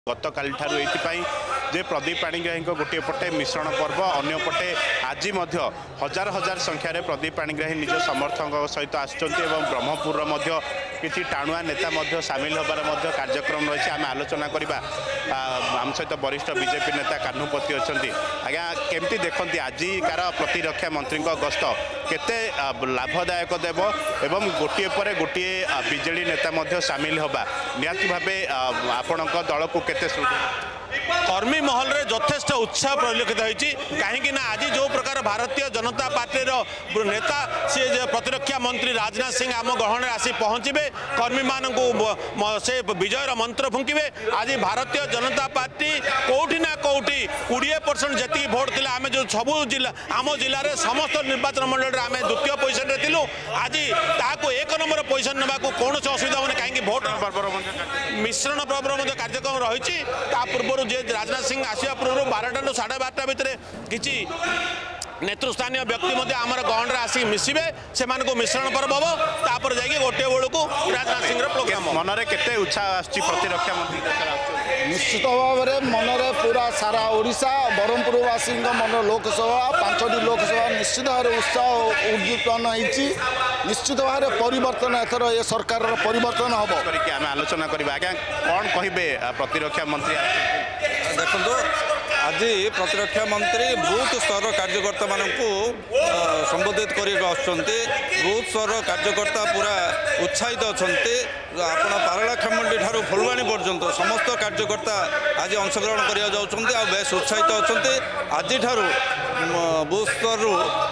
गतकाली ये प्रदीप पाणिग्राही गोटे पटे मिश्रण पर्व अन्य पटे आज हजार हजार संख्यार प्रदीप पाणिग्राही निज समर्थकों सहित आसुच्च ब्रह्मपुर किसी टाणुआ नेता सामिल होबार कार्यक्रम रही आम आलोचना करवा आम सहित वरिष्ठ बीजेपी नेता कान्हुपति अच्छा आज्ञा केमती देखते आजिकार प्रतिरक्षा मंत्री गस्त केते लाभदायक देव एवं गोटे पर गोटे बीजेडी नेता सामिल होगा निहाती भावे आपण दल को केते कर्मी महल रे यथेष्ट उत्साह परिलक्षित होती कहीं आज जो प्रकार भारतीय जनता पार्टी नेता सी प्रतिरक्षा मंत्री राजनाथ सिंह आम गहन आसी पहुँचे कर्मी मान से विजयर मंत्र फुंकिबे। आज भारतीय जनता पार्टी कौटी ना कौटी 20% जी भोट थी आम जो सबू जिला आम जिले में समस्त निर्वाचन मंडल आम द्वितीय पोजिशन थिलु आज ताको 1 नंबर पोजिशन ना कौन असुविधा मैंने कहीं भोट मिश्रण पर्वर कार्यक्रम रही पूर्व राजनाथ सिंह आसवा पूर्व 12टा ରୁ 12:30 भितर किसी नेतृस्थानीय व्यक्ति आमर गहन आसिक मिसबे से मिश्रण पर्व हम तापर जाकि गोटे बेलू को राजनाथ सिंह प्रोग्राम मन में केते उत्साह प्रतिरक्षा मंत्री निश्चित भाव में मन में पूरा सारा ओडिशा ब्रह्मपुरवासी मन लोकसभा 5टी लोकसभा निश्चित भाव उत्साह उद्दीपन होती निश्चित भाव में परिवर्तन एथर ये सरकार परिवर्तन हम आम आलोचना करवा आज्ञा कौन कहे प्रतिरक्षा मंत्री देखो आज प्रतिरक्षा मंत्री बूथ स्तर कार्यकर्ता मानू संबोधित कर बूथ स्तर कार्यकर्ता पूरा उत्साहित अच्छा आपण पारला खेमुंडी ठारू फुलवाणी पर्यंत समस्त कार्यकर्ता आज अंशग्रहण कर बेस उत्साहित अच्छा आज बूथ स्तर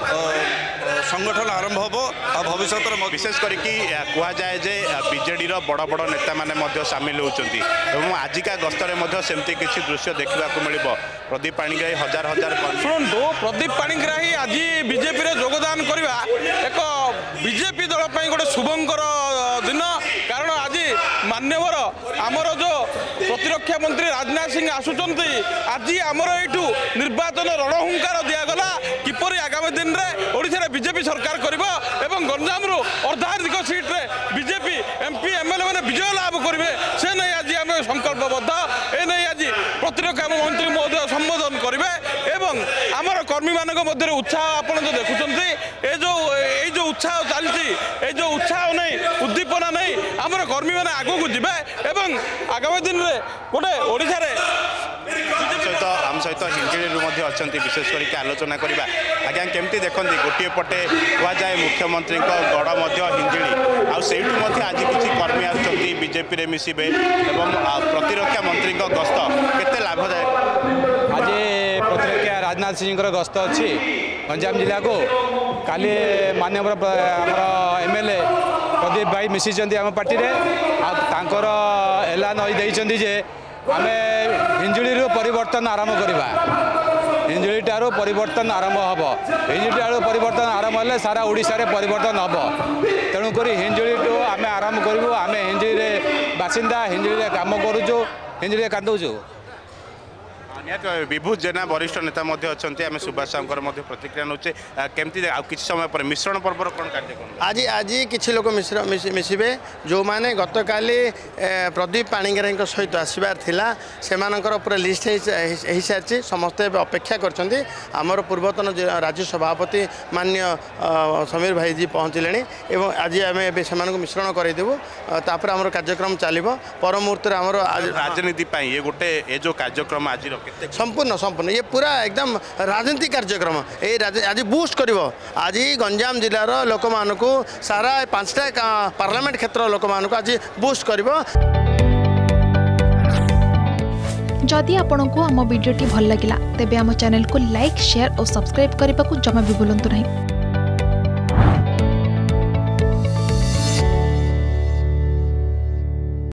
संगठन आरंभ हम भविष्य विशेष करके कहुए जे बीजेडी बड़ बड़ नेता मैंने सामिल होती आजिका गस्तर सेमती किसी दृश्य देखा मिल प्रदीप पाणिग्राही हजार हजार शुणु प्रदीप पाणिग्राही आज बीजेपी रे योगदान करवा एक बीजेपी दल गोटे शुभंकर दिन कारण आज मान्यवर आमर जो प्रतिरक्षा मंत्री राजनाथ सिंह आसुंच आज आमर यू निर्वाचन रणहुंकार दिगला किपर आगामी दिन में ओडिशा बीजेपी सरकार करिबो एवं गंजाम रो अर्धाधिक सीट रे बीजेपी एमपी एमएलए मैंने विजय लाभ करेंगे से नहीं आज आम संकल्पबद्ध ए नहीं आज प्रतिरक्षा मंत्री महोदय संबोधन करेंगे एवं आमर कर्मी मान मध्य उत्साह आपड़ जो देखुं जो उत्साह चलती जो उत्साह नहीं उद्दीपना नहीं आमर कर्मी मैंने आगू जीवे एवं आगामी दिन में गोटे ओडिशा रे सहित आम सहित हिंजिड़ी अच्छा विशेष करके आलोचना करवा आज्ञा केमती देखते गोटे पटे कहुए मुख्यमंत्री गढ़ हिंजिड़ी आठ आज किसी कर्मी आजेपी रे मिसबे एवं प्रतिरक्षा मंत्री गस्त केते लाभदायक आज प्रतिरक्षा राजनाथ सिंह गस्त अच्छी गंजाम जिला को काली माननीय एमएलए प्रदीप भाई मिशिंट आम पार्टी आर एलान जे आम हिंजुड़ी परिवर्तन आरंभ करवा हिंजुड़ी ठारू परिवर्तन आरंभ हम हिंजुड़ी ठारू परिवर्तन आरंभ हेल्ले सारा ओडिशा रे परिवर्तन हम तेणुक हिंजुड़ी आम आरंभ करूँ आम हिंजुड़ी बासिंदा हिंजुड़ी काम करुचु हिंजुड़ी कांदुचु विभू जेना वरिष्ठ नेता अच्छा आम सुभाष साहू प्रतिक्रिया नौचे केमती किसी समय पर मिश्रण पर्वर कौन कार्यक्रम आज आज किसी लोक मिसबे जो मैंने गतकाली प्रदीप पाणिग्राही सहित आसबार से पूरा लिस्ट हो सारी समस्ते अपेक्षा कर पूर्वतन राज्य सभापति माननीय समीर भाई जी पहुँचले आज आम से मिश्रण करदेबू तापर आम कार्यक्रम चलो पर मुहूर्त राजनीति ये गोटे ये जो कार्यक्रम आज संपूर्ण संपूर्ण ये पूरा एकदम राजनीतिक कार्यक्रम ये आज बूस्ट कर आज गंजाम जिलार लोक मानू सारा 5टा पार्लियामेंट क्षेत्र लोक मानू आज बूस्ट कर जदि आपंक आम भिडी भल लगा तेब आम चैनल को लाइक शेयर और सब्सक्राइब करने को जमा भी भूलु नहीं।